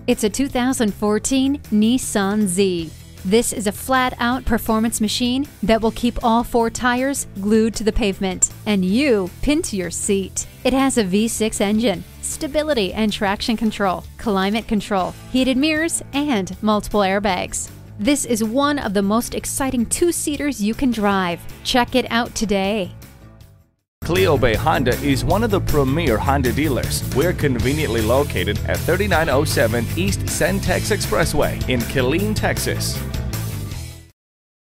It's a 2014 Nissan Z. This is a flat-out performance machine that will keep all 4 tires glued to the pavement and you pinned to your seat. It has a V6 engine, stability and traction control, climate control, heated mirrors, and multiple airbags. This is one of the most exciting 2-seaters you can drive. Check it out today. Cleo Bay Honda is one of the premier Honda dealers. We're conveniently located at 3907 East Centex Expressway in Killeen, Texas.